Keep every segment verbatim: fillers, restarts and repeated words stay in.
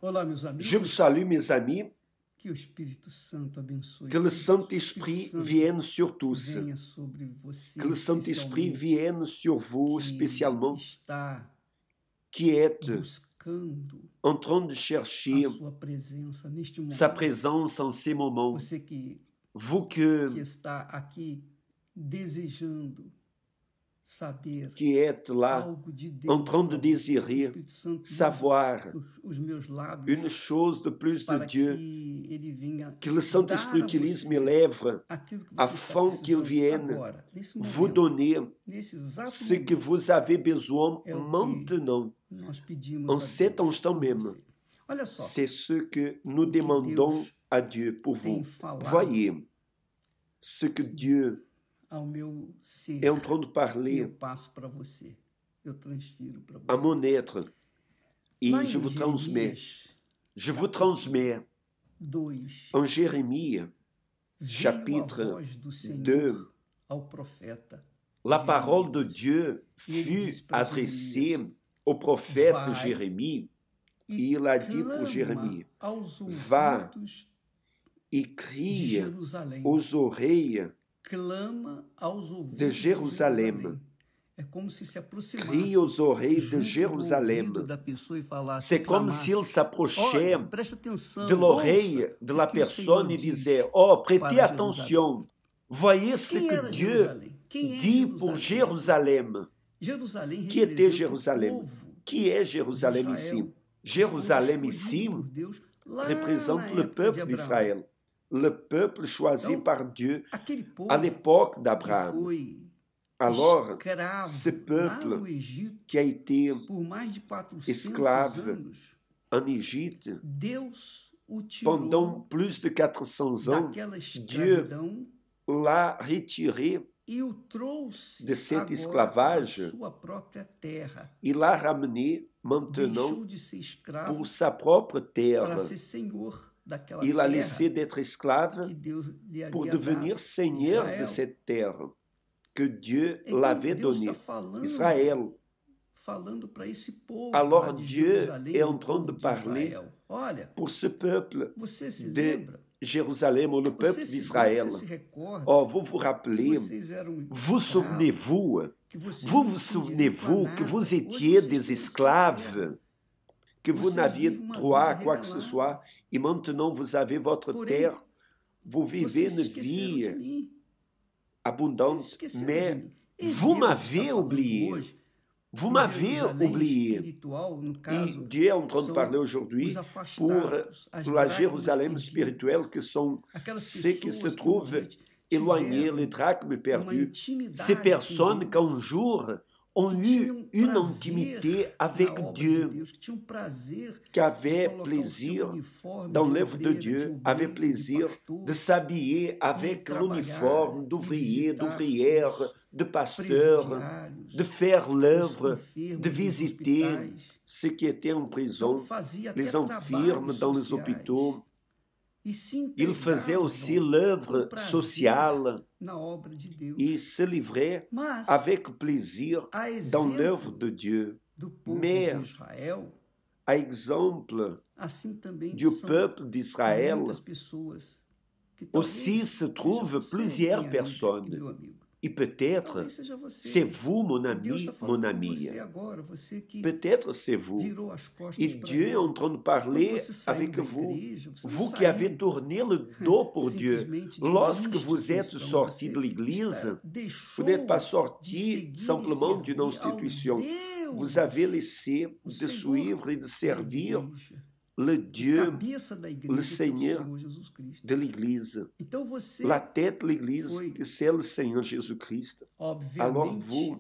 Olá, meus Je vous amigos. salue, mes amis. Que o Espírito Santo abençoe. Que le todos. Saint-Esprit Espírito Santo vienne sur tous. venha sobre você, Que le Saint-Esprit especialmente, vienne sur vous que spécialement, está qui êtes buscando en train de a chercher sua presença neste momento. sa présence en ces moments. Você que, Vous que que, está aqui desejando saber qui êtes là algo de Deus, en train de para você. O désirer Espírito Santo usa savoir os, os meus lábios une chose de plus de para Dieu, que ele venha que le Saint-Esprit dar a utilise você mes lèvres aquilo que você afin está qu'il precisando vienne agora, nesse vous momento, donner nesse exato ce que momento. vous avez besoin É o que maintenant, nós pedimos en a cet Deus instant por même. você. Olha só, C'est ce que nous o que demandons Deus à Dieu pour tem vous. falado Voyez ce que Dieu ao meu ser, est en train de e parler eu passo para você, eu transfiro para à você. mon être et Lá je em vous transmets. Jeremias Je vous transmets dois, en Jérémie, veio a chapitre voz do Senhor deux, ao profeta. la parole de Dieu E ele fut disse para adressée Jeremias, au prophète vai Jérémie. e Il a dit pour clama Jérémie, aos va ouvidos et de crie Jerusalém. aux oreilles Clama aos ouvidos de Jerusalém. É como se se aproximasse Crie aux oreilles de junto do Jérusalem. ouvido da pessoa e falasse, C'est comme clamasse, s'il s'approchait olha, presta atenção, de l'oreille ouça de o la que o personne Senhor et diz disait, oh, prêtez para attention, voyez ce Quem que era Dieu Jerusalém? Quem é dit pour Jérusalém? Jérusalem. Jerusalém Qui était representa o Jérusalem? povo Qui est de Jérusalem Israel, ici? o povo Jérusalem escolhido ici por Deus lá représente na le época de peuple Abraão. d'Israël, le peuple choisi Então, par Dieu aquele povo à l'époque que d'Abraham. foi Alors, escravo ce lá peuple no Egito qui a été por mais de quatrocentos esclave anos, en Égypte Deus o tirou pendant plus de quatre cents ans, daquela Dieu escravidão l'a retiré, e o trouxe de cet agora esclavage. para a sua própria terra. il l'a ramené maintenant Deixou de ser escravo pour sa propre terre. para ser senhor daquela Il a terra laissé d'être esclave que Deus lhe pour havia devenir dado. seigneur Israel. de cette terre que Dieu Então, l'avait Deus donnée. está falando, Israël. falando para esse povo Alors lá de Dieu Jerusalém, est o en train povo de de parler Israel. Olha, Pour ce peuple você se de lembra? Jérusalem, ou le Você peuple se, d'Israël. você se recorda Oh, vous vous que rappelez, vocês eram vous escravos, souvenez-vous, que vocês vous não vous tinham direito a souvenez-vous que nada. vous Hoje étiez vocês des têm sua terra. esclaves, que vous Você n'aviez vive uma droit à vida quoi que ce regalada. soit, et maintenant vous avez votre Porém, terre, vous vivez vocês une esqueceram de vie mim. Vocês abondante, esqueceram de mais mim. E vous Deus m'avez está falando oublié. hoje Vous pro m'avez Jerusalém oublié. espiritual, no Et caso, Dieu est en train de são parler aujourd'hui os pour afastados, as la dracmas Jérusalem perdidas, spirituelle, que sont aquelas ceux qui se pessoas que um trouvent dia éloignés, tiveram les drachmes uma perdus, intimidade ces com personnes Deus, qu'un jour ont que eu tinham une prazer intimité na avec obra de Dieu, Deus, que tinham prazer qui de avaient colocar o seu plaisir uniforme dans de l'œuvre de obreira, de Dieu, avaient obreiro, de plaisir pastor, de s'habiller avec trabalhar, l'uniforme de d'ouvrier, visitar d'ouvrière, os de pasteur, presidiários, de faire os l'œuvre, enfermos de nos visiter hospitais. ceux qui étaient en Então, prison, fazia até les infirmes trabalhos dans les sociais. hôpitaux. E se Il faisait aussi entregavam l'œuvre com prazer sociale. na obra de Deus. Il se livrait Mas, avec plaisir a dans exemplo l'œuvre de Dieu. do povo Mais, de Israel, à exemple assim também du são peuple d'Israël, muitas pessoas que aussi talvez se seja trouvent você, plusieurs minha amiga e personnes. meu amigo. Et peut-être, Talvez seja você. c'est vous, mon E Deus ami, está falando mon com amie. você agora, você que Peut-être c'est vous. virou as costas Et para Dieu est Ele. en train de Quando parler você saiu avec da vous. igreja, você não Vous qui saiu avez tourné le dos pour Dieu. simplesmente de uma Lorsque vous êtes instituição, sorti você de l'Église, está- vous deixou n'êtes pas de sorti seguir e simplement d'une servir ao institution. Deus, Vous avez laissé o de Senhor suivre et de da servir igreja, le o Dieu cabeça da igreja, le que é o Seigneur Senhor Jesus Cristo. de l'Église. Então você, La tête de l'Église, foi, que c'est le Seigneur Jésus-Christ. Alors obviamente, vous,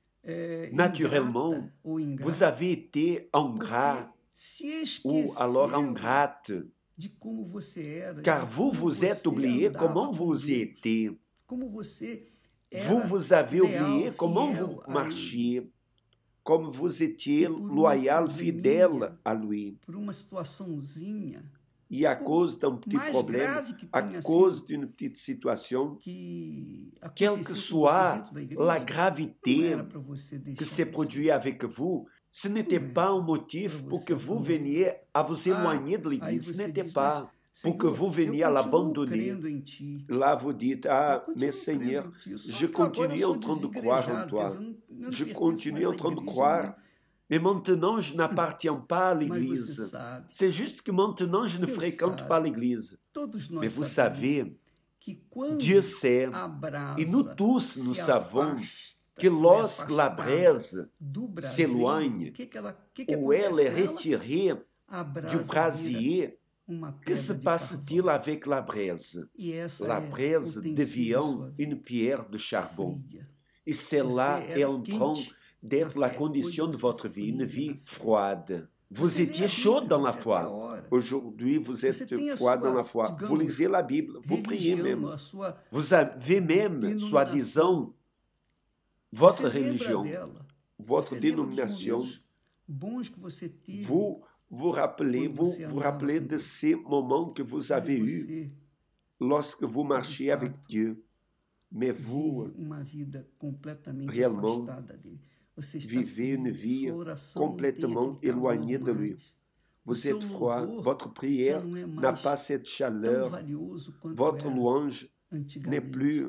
é, naturellement, ingrata ou ingrato, vous avez été ingrat porque se ou alors esqueceu ingrate, de como você era, car de vous como vous êtes você oublié andava comment com vous Deus, étiez. como você Vous era vous avez leal, oublié comment fiel vous a Ele. marchiez, comme vous étiez E por um loyal, probleminha, fidèle à lui. por uma situaçãozinha, Et à por cause d'un petit mais problème, grave que à tenha cause sido, d'une petite situation, que quelle que aconteceu com você soit dentro da la igreja, não gravité era para você que deixar s'est isso. produite avec vous, Ce n'était Não é pas un para motif você pour que vous abandonar. veniez à vous Ah, éloigner de aí l'Église. Ce você n'était diz, mas pas pour que Senhor, vous eu veniez à continuo l'abandonner. crendo em Ti. Là, vous dites, Eu ah, mais continuo crendo Seigneur, em Ti. Só je que agora eu continue sou en train de croire en desigrejado, quer dizer, toi. eu não, eu não Je pertenço continue mais en à train de igreja, croire. não. Mais maintenant, je n'appartiens pas à Mas você l'Église. sabe, C'est juste que maintenant, je ne Deus fréquente pas sabe, l'Église. todos Mais nós vous sabemos savez, que Dieu quando sait, a et nous brasa tous, nous se savons, afasta que ou é lorsque la afastada braise do braseiro, s'éloigne, o que que ela, o que que ou acontece elle est com ela? retirée A du brasa vira brasier, uma que se pedra de passe-t-il carvão. avec la braise? E essa La é braise ou tem sido a devient sua une vida pierre de charbon. fria. Et cela Você est era en train quente na d'être la fé, hoje condition de você é votre vie, une frio vie na fé. froide. Vous Você lê étiez a chaud Bíblia, dans la você até foi. ora. Aujourd'hui, vous Você êtes tem a froid dans la sua, foi. Vous digamos, lisez la Bible, vous priez religião, même. a sua Vous avez même, denominação. soi-disant, Você votre lembra religion, dela. votre Você lembra dos dénomination. momentos bons que você teve Vous vous rappelez, quando vous você vous andava rappelez com de Deus. ces moments que vous Quando avez eus você, lorsque vous de marchiez avec fato, Dieu. Mais vous vive uma vida completamente réellement afastada dele. Você está vivez une frio, vie sua oração não tem complètement aquele calor éloignée de lui. mais. O Vous seu êtes froid, louvor votre já prière não é n'a mais pas cette tão chaleur, valioso quanto votre era louange n'est antigamente. plus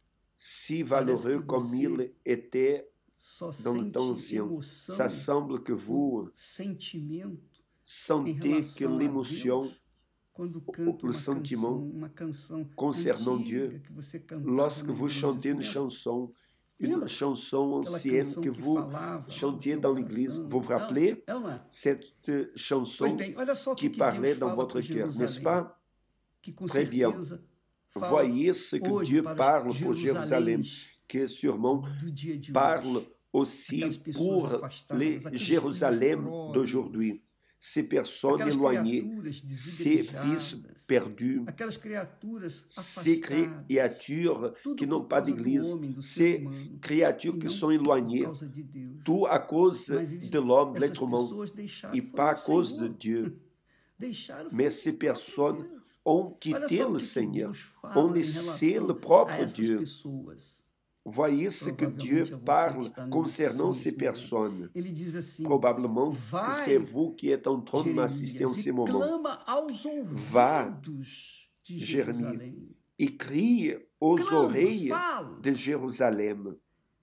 si Parece valeureux que comme il você était só dans le temps sente ancien. emoção Ça semble que ou vous sentimento em sentez que relação a l'émotion, Deus quando canta le uma sentiment canção, uma canção concernant antiga Dieu, que você cantava lorsque na vous igreja. chantez Você une lembra? chanson, une Lembra? chanson Aquela ancienne canção que que vous falava no chantiez seu dans l'église, coração. vous vous É, rappelez é ou não é? cette Pois chanson bem, olha só o que, qui que Deus parlait dans fala votre para cœur, n'est-ce Jerusalém, pas? que com Très bien. certeza fala Voyez ce que hoje Dieu para parle os pour Jérusalem, Jerusaléns que sûrement do dia de parle hoje. aussi Aquelas pessoas pour afastadas, les aqueles filhos Jérusalem pródigos, d'aujourd'hui, ces personnes aquelas éloignées, criaturas ces fils desigrejadas, perdus, aquelas criaturas ces afastadas, créatures tudo qui n'ont por pas causa do d'église, homem, do ser ces humano, créatures e qui não sont por éloignées, causa de Deus. tout à cause Mas eles, de l'homme, de essas l'être humain, pessoas deixaram, et foram pas à o cause de Senhor. Dieu. Deixaram foi Mais o ces próprio personnes Deus. ont Olha quitté só o le que, que Seigneur, Deus ont fala em laissé relação le a propre essas Dieu. pessoas. Voyez ce que Dieu Provavelmente é você que parle está me concernant assistindo ces nesse momento. personnes. Ele diz assim: Probablement que c'est vai, vous qui êtes en train de m'assister en Jeremias, ce e moment. clama aos Va, ouvidos de Jérémie, Jerusalém. et crie aux Clama, oreilles fala, de Jérusalem.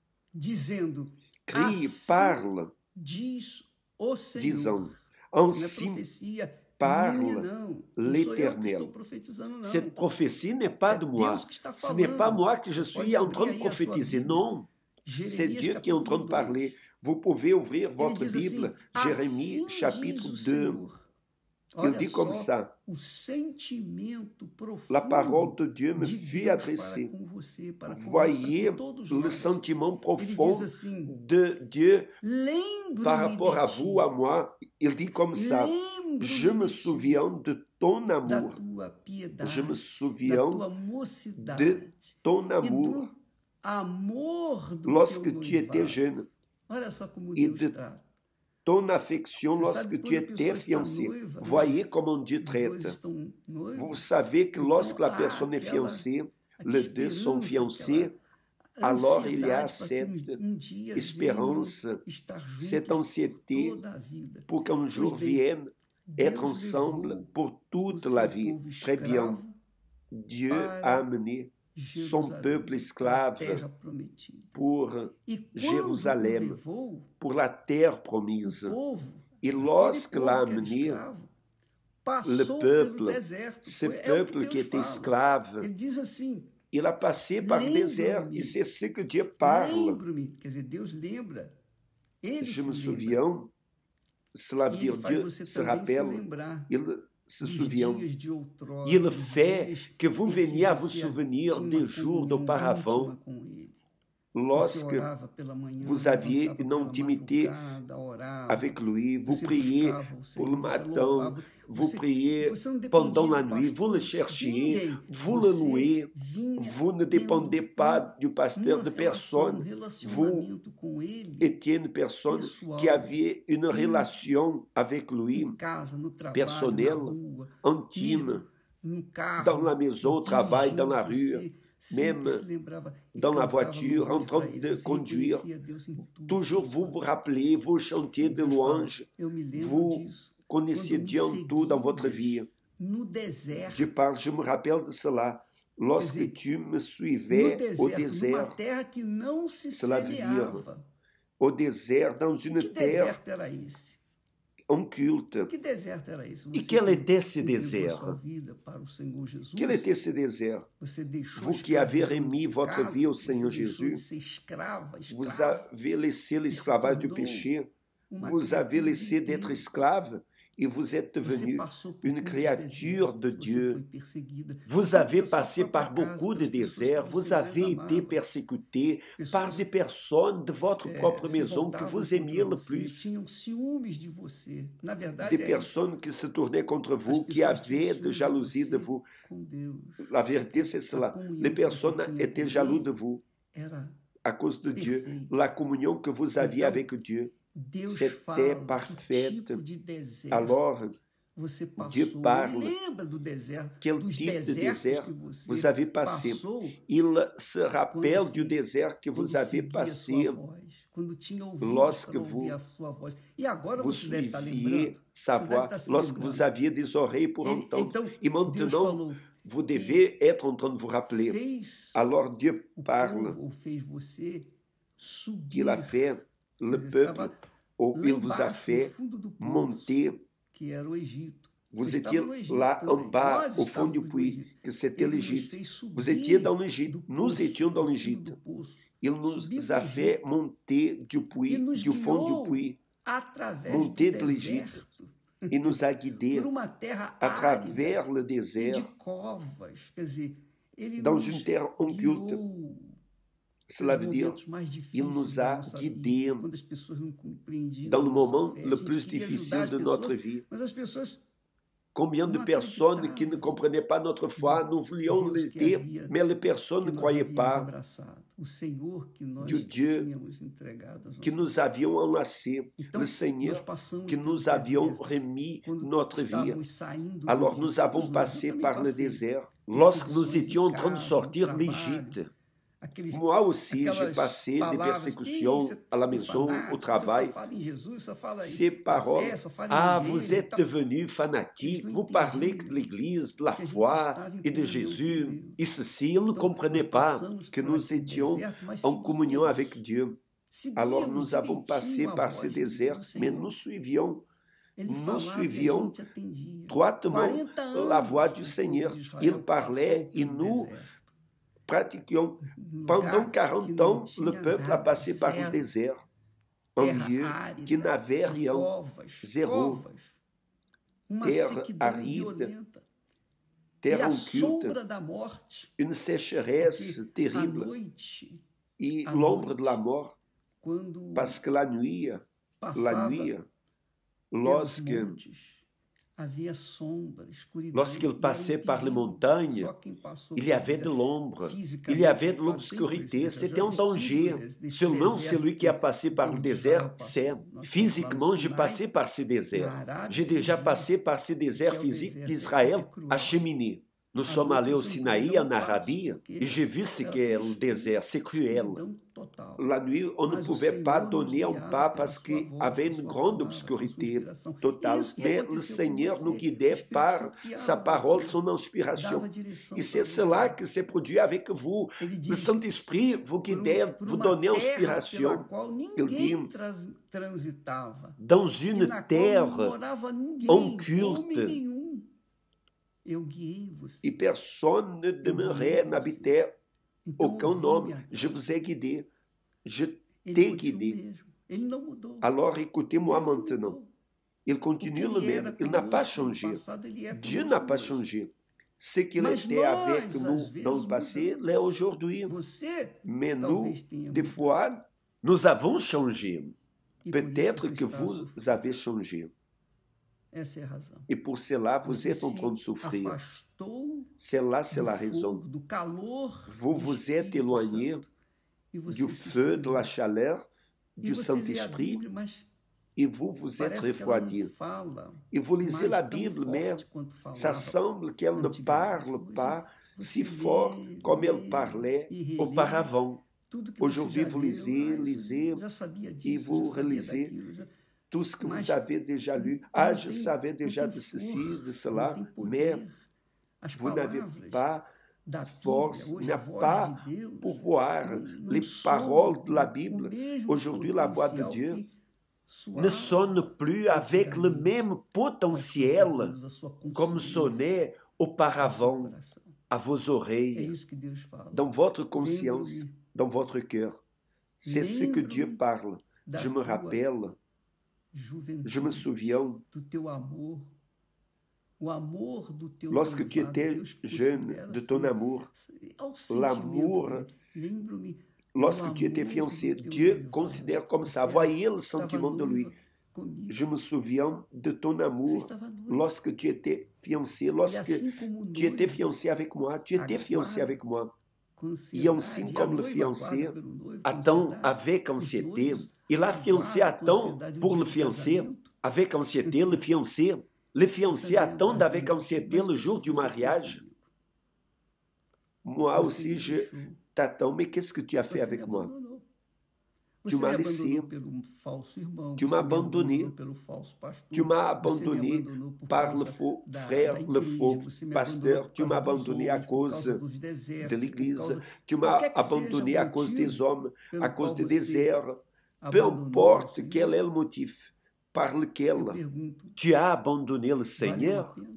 dizendo: Crie, assim parle, diz o Senhor. disant, Não é ainsi profecia parle minha, não. Não sou eu que l'Éternel. estou profetizando, não. Cette prophétie n'est pas É de moi. Deus que está Ce n'est pas falando. moi que je Você suis pode en abrir train de aí a sua prophétiser, Bíblia. non. C'est Jeremias, Dieu qui est en train de capítulo parler. dois. Vous pouvez ouvrir Ele votre diz assim: Bible, Jérémie, assim chapitre diz o deux. Senhor. Il Olha dit comme só ça, o sentimento profundo la parole de Dieu me de fut Deus adressée. para com você, para comigo, Voyez para com todos le nós. sentiment Ele profond diz assim: de Dieu lembro-me par rapport de à ti, vous, à moi. Il dit comme ça, lembro-me je me de ti, souviens de ton da amour. tua piedade, Je me da souviens tua de mocidade ton e amour do amor do lorsque teu tu étais noivado. jeune, Olha só como e Deus de trata. ton affection Você lorsque sabe tu quando a étais pessoa está fiancé. noiva, né? Voyez comment Dieu Os dois traite. estão noivos. Vous savez que Então, lorsque la há personne est aquela fiancée, aquela les deux sont esperança, fiancés, aquela alors il y a ansiedade para que cette um, um dia espérance, venham estar cette juntos anxiété toda a vida. pour qu'un jour Pois bem, vienne être Deus ensemble levou pour o toute seu la vie. povo Très bien. escravo Dieu a para amené son Jerusalém, peuple para a esclave terra prometida. pour E quando Jérusalem, o levou, pour la terre o promise. povo, Et aquele lorsque povo l'a que era amené, escravo, le passou peuple, pelo deserto. ce Foi- é o que peuple Deus qui était fala. esclave, Ele diz assim: il a passé par le désert lembro-me, et c'est ce que Dieu parle. lembro-me. Quer dizer, Deus lembra. Ele Je se me lembra. souviens, cela veut E ele dire faz Dieu você se também se rappelle, lembrar il se dos souvient. dias de outrora, Il dos fait dias que vous em que veniez à vous você souvenir tinha des uma jours comunhão d'auparavant, íntima com ele. Você lorsque orava pela manhã, vous aviez levantava une pela intimité madrugada, orava, avec lui, vous você priez buscava o pour Senhor, le você matin, louvava, vous você, priez você não dependia pendant do la nuit, vous le pastor, cherchiez, ninguém. vous le Você louez, vinha vous ne tendo dépendez pas um, du pasteur, uma de relação, um personne. Vous relacionamento com ele, étiez une personne pessoal, qui avait une íntimo, relation avec lui, em casa, no trabalho, na personnelle, rua, intime, mesmo no carro, dans la maison, au travail, dans la rue, dirigindo, você même sempre se lembrava e dans la cantava voiture, en louvores train para ele. de Você conduire, reconhecia Deus em tudo. toujours vous vous rappelez, vous chantiez de Deus fala, louanges, eu me lembro vous disso. connaissiez Quando me Dieu en tout dans votre seguias vie. no Dieu deserto, parle, je me rappelle de cela. quer Lorsque dizer, tu me no suivais au deserto, numa désert, terra que não se cela veut dire semeava. au désert, dans E une que terre deserto era esse? en culte. Que deserto era esse? E Você quel que était ce entregou a désert? sua vida para o Senhor Jesus, Quel était ce désert? você deixou Vous a qui avez escravidão do remis votre pecado, vie au você Seigneur deixou de Jésus, ser escrava, vous escravo, avez laissé e se l'esclavage du tornou péché, uma vous avez criatura de laissé d'être Deus. esclave et vous êtes Você devenu passou por une muitos créature desertos, de você foi Dieu. perseguida, Vous tanto avez na sua passé própria par casa, beaucoup de pelas pessoas que déserts, você vous mais avez été amava, persécuté par pessoas des personnes de votre é, propre se maison que voltavam vous contra aimiez le você, plus, tinham ciúmes de você. Na verdade, des é isso. personnes qui se tournaient contre As vous, qui pessoas tinham avaient de ciúmes de jalousie de você vous. com Deus. La vérité, c'est A cela. comunhão Les que você personnes tinha étaient com jaloux de Ele vous era à cause de Dieu. perfeita. La communion que vous aviez Então, avec Dieu, Deus c'était fala que parfaite. tipo de deserto Alors, você passou. Dieu Ele parle. lembra do deserto, Quel dos type de desertos désert que você vous avez passé? passou Il se rappelle quando, du se, désert que quando vous avez seguia a passé sua voz, quando tinha ouvido lorsque para ouvir vous, a sua voz. E agora vous você deve estar suiviez lembrando. sa Você deve voix, estar se lorsque vous lembrando. aviez des oreilles pour Ele, entendre. então, Et Deus maintenant, falou vous que devez être en train de vous rappeler. fez Alors Dieu o parle povo, ou fez você qu'il a subir. fait le Você peuple, estava ou lá il vous a embaixo, no fait fundo do poço, monter. que era o Egito. Vous Você étiez estava no Egito là en também. bas, Nós au fond du estávamos no puits, Egito. que c'était Ele nos l'Égypte. fez Vous étiez subir dans l'Égypte, do nous poço, étions dans do fundo l'Égypte. do poço. Il Subir nous do a fait Egito monter du e puits, nos du fond du guiou puits, através monter do de l'Égypte. deserto Il nous a guidés por uma terra à árida travers le e de désert, covas. Quer dizer, ele dans nos une terre occulte. guiou Cela nos veut dire, momentos mais il difíceis nous da a nossa guidés vida, quando as pessoas não compreendiam dans a le nossa moment fé. A le gente plus queria ajudar difficile as de notre pessoas, vie. mas as pessoas Combien de não personnes qui ne acreditavam comprenaient pas notre foi, nous voulions Deus que l'aider, havia mais les personnes que ne nós croyaient havíamos pas abraçado, o Senhor que nós du Dieu tínhamos entregado às que nossas nous avions enlacés, Então, le nós Seigneur passamos que pelo nous avions deserto, remis quando notre vie. estávamos saindo do Alors Egito. nous avons Todos nós, eu passé também par le passei. désert. Lorsque nous Perseguições étions em en train de casa, no sortir trabalho, l'Égypte, aqueles, moi aussi j'ai aquelas passé des palavras, "Ih, persécutions você à la é maison, fanático, au você travail. só fala em Jesus, só fala em Ces da paroles, fé, só fala em ah, igreja vous e êtes tal." devenus fanatiques, Eles não vous parlez entendiam de l'Église, de la que a gente foi estava em et de comunhão com Jésus. Deus. Et ceci, ils ne Então, comprenaient nós pas passamos que por nous aquele étions deserto, mas en communion seguíamos, avec Dieu. Alors seguíamos nous avons passé direitinho a par voz ces do déserts, mais Senhor. nous suivions, Ele nous falava e a suivions gente atendia. droitement quarenta la anos voix o du povo Seigneur. de Israel Il parlait passou et pelo nous deserto. pratiquions. Um Pendant lugar que quarante não ans, le tinha peuple a nada, passé par le zero, désert, un terra lieu qui árida, n'avait rien, covas, zéro, covas, uma terre sequidão aride, violenta. E terre a occulte, sombra da morte, une sécheresse porque à terrible noite, et à l'ombre de la noite, mort, quando parce que la nuit, la passava nuit, pelos lorsque, montes, havia sombra, escuridão. lorsqu'il E era um passait par les perigo. montagnes, Só quem passou il y pelo avait de deserto l'ombre, fisicamente, il y avait de eu passei por l'obscurité, esse deserto, c'était un já estive danger. nesse- nesse Seulement deserto celui qui a passé que par o le povo de désert Israel sait. passou. Nós fomos lá no Physiquement, j'ai Sinai, passé par ces na déserts. Arábia, J'ai déjà terrível, passé par ces que déserts é o physiques deserto, é, qu'Israël é cruel. a cheminé. Nous À sommes noite allés au você não pode Sinaï, dar en um passo, Arabie, porque et j'ai vu ce era qu'est tudo le escuro, désert. C'est cruel. escuridão total. La nuit, on ne Mas o pouvait pas Senhor nos donner un guiava pas pela parce sua qu'il voz, avait pela une sua grande palavra, com sua obscurité inspiração. totale. Isso que Mais le aconteceu com Seigneur nous você. O guidait Espírito par Santo guiava sa parole, você, son inspiration. dava direção Et para c'est cela você. que s'est produit avec vous. Ele Le diz Saint-Esprit vous por, guidait, um, por vous uma donnait terra pela inspiration. qual Il dit, ninguém trans, transitava. dans E une na qual não terre morava ninguém, occulte, homem nenhum. Eu guiei você. et personne ne demeurait, n'habitait aucun homme. Je vous ai guidé. Je t'ai guidé. Ele não mudou. Alors écoutez-moi Ele não maintenant. mudou. Il continue O que le ele même. era Il n'a pas conosco no changé. passado, ele é Dieu conosco n'a pas hoje. changé. Ce qu'il Mas était nós, avec às nous vezes, dans le passé mudamos. l'est aujourd'hui. Você Mais nous, talvez tenha des mudado. fois, nous avons changé. E por isso Peut-être você que está vous sofrendo. avez changé. Essa é a razão. Et pour cela, vous Você êtes en train de se souffrir. afastou Celle-là, c'est do la raison. fogo, do calor Vous do vous êtes Espírito éloigné Santo, e você du se feu, de la esfriou. chaleur, E du você lê a Saint-Esprit, Bíblia, mas et vous vous êtes parece que ela não refroidi. fala Et vous lisez mais la tão Bible, mais forte quanto ça falava semble qu'elle ne antigamente. parle Hoje, pas si Você fort lê, comme elle lê parlait e relê auparavant. tudo que você Aujourd'hui, já vous leu. lisez, Ah, isso lisez, eu já sabia et disso, eu vous já sabia relisez daquilo. Já... tout ce que vous Mas avez déjà lu. n- Ah, não je tem, savais não déjà tem de ceci, de força, não tem cela, mais poder. As vous n'avez palavras pas da Bíblia, force, hoje a n'a voz de pas Deus, pouvoir. não, não Les soam paroles de la com o Bible, mesmo aujourd'hui, la voix de potencial Dieu, que ne soava sonne plus avec le antigamente même aos seus potentiel ouvidos, à sua comme consciência, sonnait ao seu auparavant coração. à vos É oreilles, isso que Deus fala. dans votre conscience, Lembro-me, dans votre cœur. C'est ce que Dieu lembro-me parle. da Je me tua rappelle, je me juventude, souviens, do teu amor, o amor do teu lorsque tu noivado, étais Deus jeune, considera de ton assim, amour, ao sentimento l'amour, dele. Lembro-me do lorsque tu étais amor fiancé, do teu Dieu noivado. considère comme ça. Você Voyez le estava sentiment de lui. noiva comigo. Je me souviens de ton Você amour estava noiva. lorsque tu étais fiancé, E lorsque assim como o tu étais noivo fiancé avec moi, tu étais fiancé aguarda avec moi. com E ansiedade, assim e a comme le noiva fiancé aguarda pelo noivo com attend ansiedade, avec os anxiété, noivos et la fiancée aguardam com attend ansiedade o pour dia le do fiancé, casamento. avec anxiété le fiancé. Les fiancés Tá vendo? attendent avec Mas anxiété o le que jour que du você fez mariage. comigo? Moi Você aussi, me je deixou. t'attends, mais qu'est-ce que tu as fait Você me avec moi? abandonou. Tu Você m'as me laissé, abandonou pelo falso irmão. tu Você m'as me abandonné, abandonou pelo falso pastor. tu m'as Você me abandonné abandonou por par le causa faux da, frère, da le igreja. faux Você me abandonou pasteur, por tu causa m'as dos abandonné à homens, por cause causa dos de desertos, por l'Église, causa... tu m'as Qualquer que seja o abandonné à cause des motivo hommes, à pelo cause qual des você déserts. Peu abandonou ao importe Senhor, quel est le motif par eu lequel pergunto, tu as abandonné le valeu a Seigneur, pena?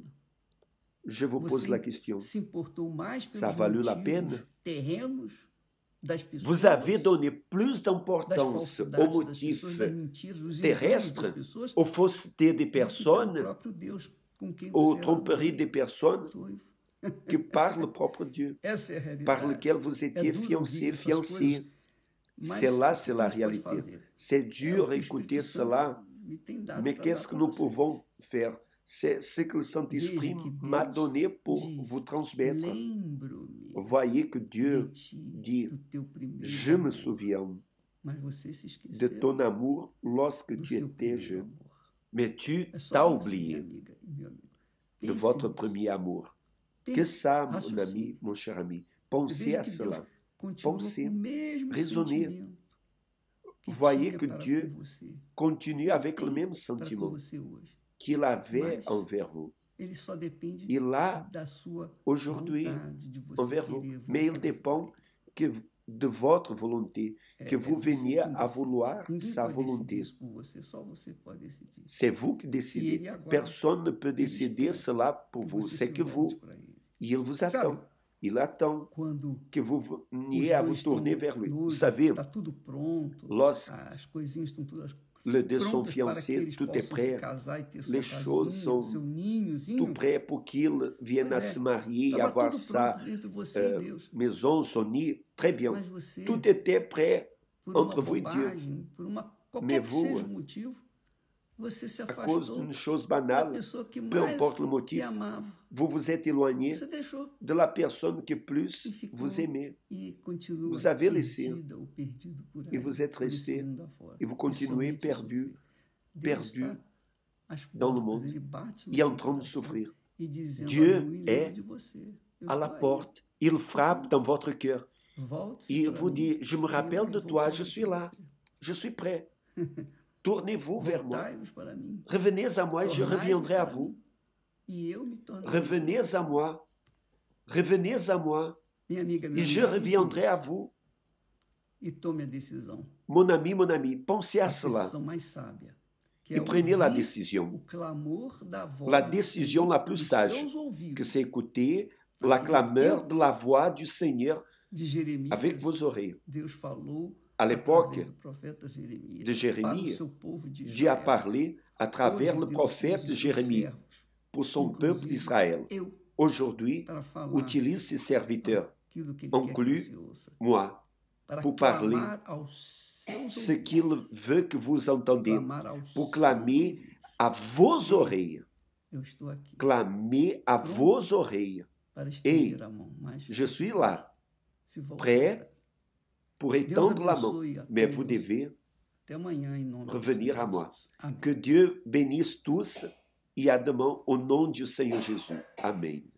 je vous pose Você la question. se importou mais Ça a pelos valu la motivos peine? terrenos das pessoas, Vous avez donné plus das d'importance aux falsidades das motifs pessoas, das mentiras, dos enganos terrestres, das pessoas, aux faussetés des do que pelo personnes, próprio Deus com quem aux você era tromperies noivo, des personnes, noivo. que par le propre Dieu, Essa é a par realidade. lequel vous É étiez duro fiancé, ouvir essas fiancé. coisas, mas C'est là, o c'est que la a gente pode réalité. fazer? C'est É o dur que o écouter Espírito Santo cela, me tem dado mais para qu'est-ce dar que para nous você. pouvons faire? C'est ce que le Saint-Esprit Veja que m'a Deus donné pour diz, vous transmettre. lembro-me Voyez que de Dieu ti, dit, do teu primeiro je me amor. souviens Mas você se de esqueceu ton amour lorsque do tu seu étais primeiro jeune. amor. Mais tu É só t'as isso, minha oublié amiga e meu amigo. de Pense votre nisso. premier amour. Que Pense, ça, mon raciocine. ami, mon cher ami, pensez Veja à que Deus cela. continua Pensez, com o mesmo raisonnez. sentimento que Voyez tinha que para Dieu com você, continue avec le tem même para com sentiment você hoje. qu'il avait Mas envers vous. ele só depende Il a da sua aujourd'hui vontade, de você envers vous, querer mais il voltar dépend para que de votre volonté, ele. que É, vous é você veniez quem à decide. vouloir Ninguém sa pode decidir volonté. isso por você, só você pode decidir. C'est vous qui E décidez. ele aguarda, Personne ne peut ele décider espera cela pour que vous. você C'est se que vous. volte para ele. Il vous attend. Sabe, Il attend quando que vous os veniez à vous dois tourner estão vers lui. Vous noivos, savez, está tudo pronto, lorsque as coisinhas estão todas les deux sont prontas para que fiancés, eles tout est possam se prêt. casar e ter sua Les choses casinha, sont seu tout ninhozinho. prêt pour qu'ils viennent Pois à é, se marier et estava avoir tudo sa pronto entre você e euh, Deus. maison, son nid. Très bien. Mas você, Tout était prêt por uma entre vous et Dieu. bobagem, por uma Mais qualquer que vous, seja o motivo, você se à cause afastou d'une chose da banale, pessoa que peu mais importe le te motif, amava. vous vous êtes éloigné Você deixou de la personne que e plus ficou vous aimez. e continua Vous avez laissé perdida ou perdido por et aí, vous êtes por esse resté mundo afora. et vous E continuez somente perdu, sofrer. Deus perdu está às dans le portas, monde ele bate no et seu en train de coração souffrir. e dizendo, Dieu olha, eu me lembro est de você. Eu à la estou aí. porte, il frappe dans votre cœur. Volte-se Il para vous mim, dit, je me e eu rappelle me de toi, voltarei je suis para là, você. je suis prêt. Tournez-vous vers moi. Voltai-vos para mim, Revenez à moi et je tornai-vos reviendrai à para vous. mim, e eu me tornarei. Revenez à moi. Revenez à moi Minha amiga, meu et je amigo, pense reviendrai à nisso vous. e tome a decisão. Mon ami, mon ami, pensez à A cela decisão mais sábia, que et é prenez la ouvir décision. o clamor da voz La do décision Senhor la plus nos sage, seus ouvidos, que c'est écouter la clameur de la voix du Seigneur de Jeremias. avec vos oreilles. Deus falou À l'époque através do profeta Jeremias de para o Jérémie, seu povo de Dieu a Israel. parlé à travers Hoje le Deus prophète usa seus Jérémie servos, pour son peuple inclusive d'Israël. eu, Aujourd'hui, para falar utilise ses serviteurs, aquilo que ele inclus quer que você ouça, moi, para pour parler clamar aos seus ce ouvidos, qu'il veut que vous entendiez, clamar aos pour seus clamer ouvidos. à vos oreilles. Eu estou aqui Clamer à vos oreilles. para estender a mão, mas Je suis là, se volte prêt para- pour Deus étendre la main, abençoe a mais todos. vous devez Até amanhã, em nome do revenir Senhor à moi. Jesus. Amém. Que Dieu bénisse tous et à demain au nom du Seigneur Jésus. Amen.